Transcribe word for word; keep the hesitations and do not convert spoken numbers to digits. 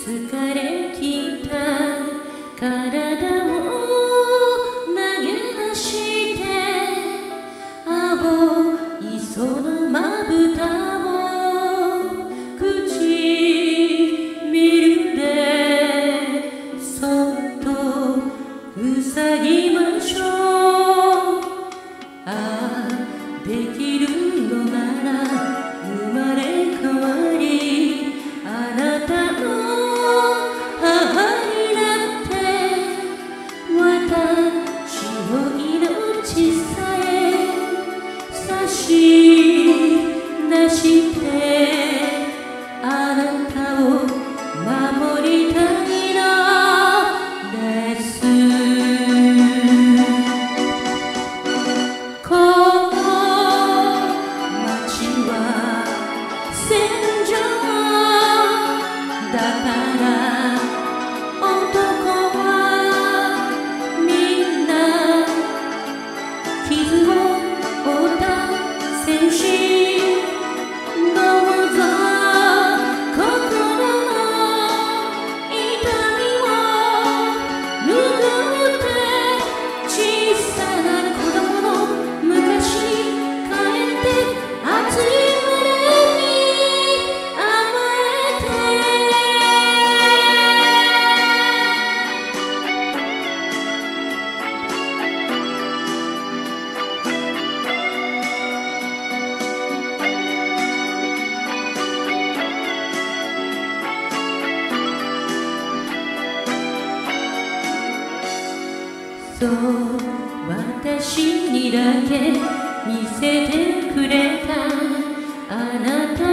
疲れきた体を投げ出して青い空まぶたを唇でそっと塞ぎましょう。ああできるのなら生まれ変わりあなたの母になって私の命さえ差し出してあなたを守りたいのです。この街は戦場だから男はみんな傷を負った戦士。どうぞ心の痛みを拭って小さな子供の昔に帰って熱い胸に甘えて。そう私にだけ見せてくれたあなた